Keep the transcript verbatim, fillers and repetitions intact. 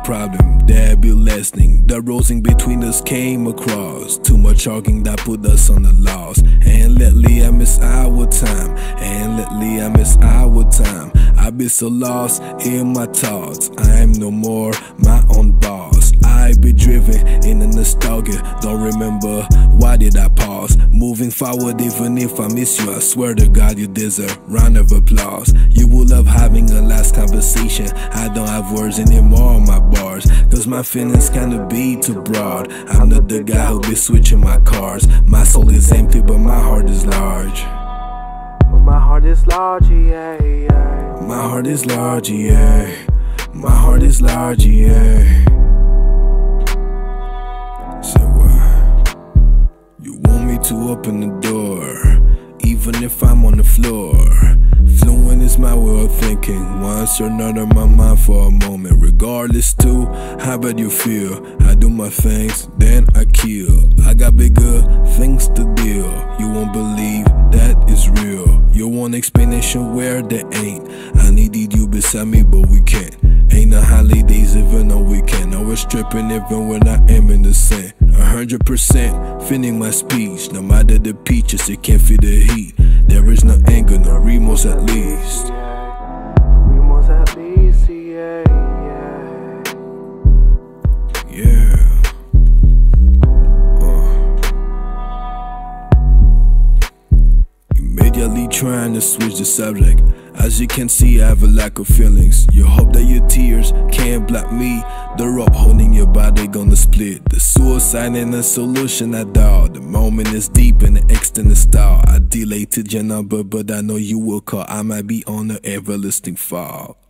problem, there be lessening. The roads in between us came across. Too much arguing that put us on the loss. And lately I miss our time. And lately I miss our time. I be so lost in my thoughts. I am no more my own boss. I be driven in the nostalgia. Don't remember why did I pause. Moving forward even if I miss you, I swear to God you deserve round of applause. You will love having a last conversation. I don't have words anymore on my bars, cause my feelings kinda be too broad. I'm not the guy who be switching my cars. My soul is empty but my heart is large. But my heart is large, yeah, yeah. My heart is large, yeah. My heart is large, yeah. So uh, you want me to open the door, even if I'm on the floor. Fluent is my way of thinking. Once you're not on my mind for a moment. Regardless to how bad you feel, I do my things, then I kill. I got bigger things to deal. You won't believe that is real. You want explanation where there ain't. I needed you beside me but we can't. Ain't no holidays even on weekend. Always tripping even when I am in the sand. A hundred percent feeling my speech. No matter the peaches, it can't feel the heat. There is no anger, no remorse at least. Remorse at least, yeah, yeah. Yeah. Uh. Immediately trying to switch the subject. As you can see, I have a lack of feelings. You hope that your tears can't block me. The rope holding your body gonna split. The suicide ain't a solution at all. The moment is deep in the extended style. I delayed your number, but I know you will call. I might be on the everlasting fall.